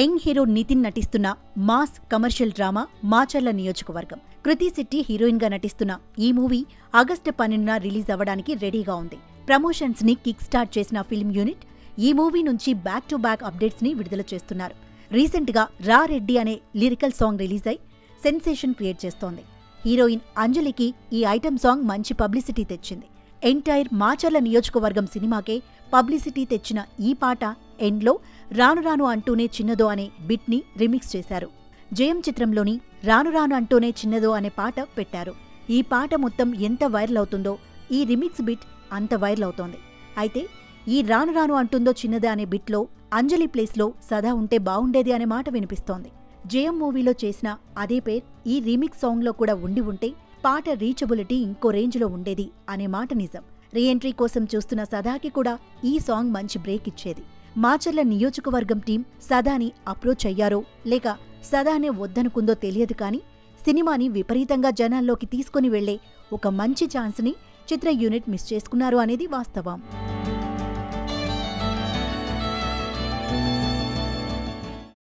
Young hero Nitin నటిస్తున్న mass commercial drama Macherla నియోజకవర్గం. కృతి Shetty heroine గా నటిస్తున్న ఈ మూవీ ఆగస్టు 12న రిలీజ్ అవ్వడానికి రెడీగా ఉంది. ప్రమోషన్స్ ని కిక్ స్టార్ట్ చేసిన ఫిల్మ్ యూనిట్ ఈ మూవీ నుంచి బ్యాక్ టు బ్యాక్ అప్డేట్స్ ని విడుదల చేస్తున్నారు. రీసెంట్ గా రా రెడ్డి అనే లిరికల్ సాంగ్ రిలీజ్ అయి సెన్సేషన్ క్రియేట్ చేస్తోంది. హీరోయిన్ అంజలికి ఈ ఐటమ్ సాంగ్ మంచి పబ్లిసిటీ తెచ్చింది. ఎంటైర్ మాచర్ల నియోజకవర్గం సినిమాకే పబ్లిసిటీ తెచ్చిన ఈ పాట ఎండ్లో రాను రాను అంటూనే చిన్నదో అనే బిట్ ని రిమిక్స్ చేశారు. జయం చిత్రంలోని రాను రాను అంటూనే చిన్నదో అనే పాట పెట్టారు. ఈ పాట మొత్తం ఎంత వైరల్ అవుతుందో ఈ రిమిక్స్ బిట్ అంత వైరల్ అవుతోంది. అయితే ఈ రాను రాను అంటుందో చిన్నదే అనే బిట్లో అంజలి ప్లేస్లో సదా ఉంటే బావుండేది అనే మాట వినిపిస్తోంది. జయం మూవీలో చేసిన అదే పేర్ ఈ రీమిక్స్ సాంగ్లో కూడా ఉంటే పాట రీచబిలిటీ ఇంకో రేంజ్లో ఉండేది అనే మాట నిజం. రీఎంట్రీ కోసం చూస్తున్న సదాకి కూడా ఈ సాంగ్ మంచి బ్రేక్ ఇచ్చేది. మాచర్ల నియోజకవర్గం టీం సదాని అప్రోచ్ అయ్యారో లేక సదానే వద్దనుకుందో తెలియదు కానీ సినిమాని విపరీతంగా జనాల్లోకి తీసుకుని వెళ్లే ఒక మంచి ఛాన్స్ని చిత్ర యూనిట్ మిస్ చేసుకున్నారు అనేది వాస్తవం.